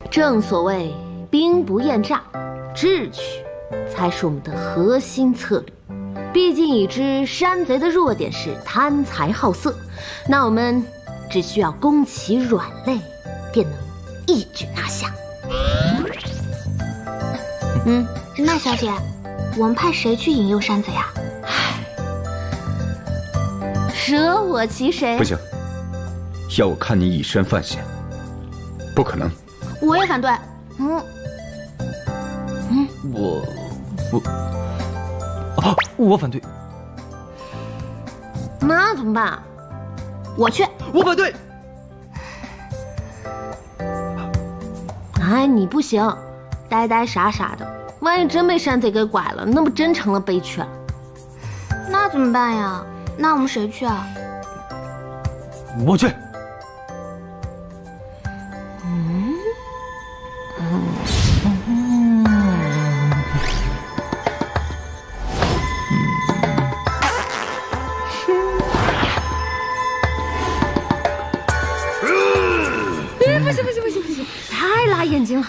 正所谓兵不厌诈，智取才是我们的核心策略。毕竟已知山贼的弱点是贪财好色，那我们只需要攻其软肋，便能一举拿下。 那小姐，我们派谁去引诱山贼啊？ 舍我其谁？ 不行，要我看你以身犯险，不可能。 我也反对。 我反对。 那怎么办？ 我去。 我反对。 哎，你不行，呆呆傻傻的，万一真被山贼给拐了，那不真成了悲剧了。 那怎么办呀？那我们谁去啊？ 我去。不行， 太辣眼睛了。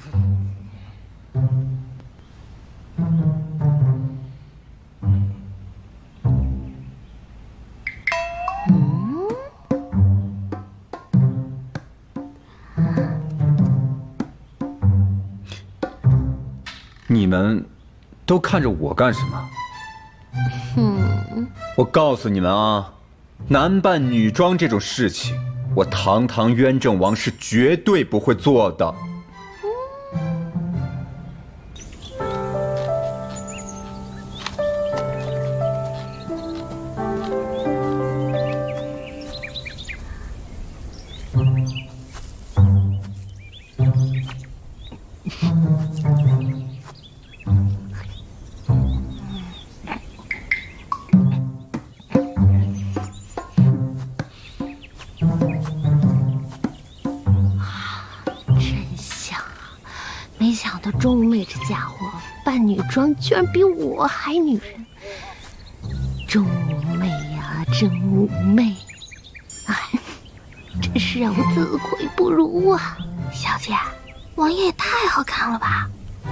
你们都看着我干什么？我告诉你们啊，男扮女装这种事情，我堂堂渊正王是绝对不会做的。 没想到钟无媚这家伙扮女装居然比我还女人。钟无媚呀，钟无媚，哎，真是让我自愧不如啊！ 小姐，王爷也太好看了吧！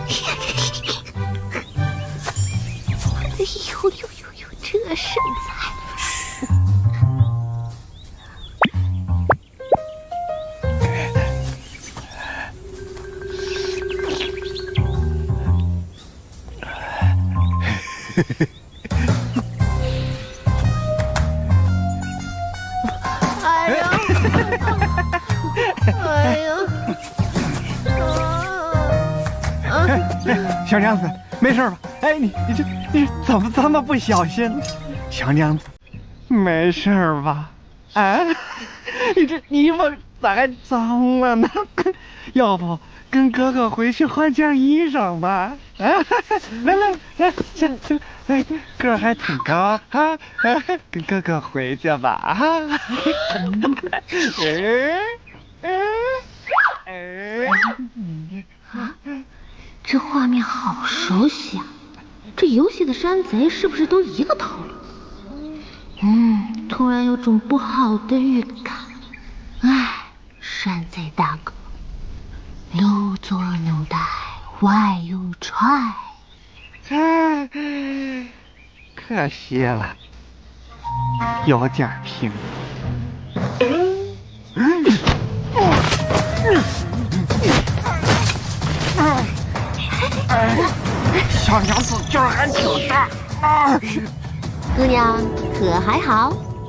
哎呦，这身材！哎呀！ 小娘子，没事吧？哎，你怎么这么不小心？小娘子，没事吧？啊，你这衣服咋还脏了呢？要不跟哥哥回去换件衣裳吧？啊，来，哎，个儿还挺高啊，跟哥哥回去吧啊！ 这画面好熟悉啊！这游戏的山贼是不是都一个套路？突然有种不好的预感。哎，山贼大哥，留作纽带，外有揣。 可惜了，有点拼。小娘子劲儿还挺大啊！ 姑娘可还好？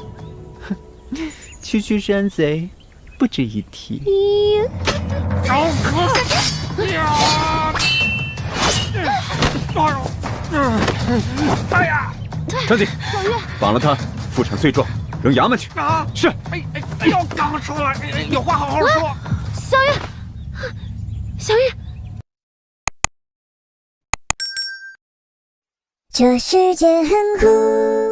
区山贼，不值一提。 哎呀！ 张姐，绑了他，负上罪状，扔衙门去。 啊！ 是。 哎，要刚说了，有话好好说。 小月。 这世界很酷。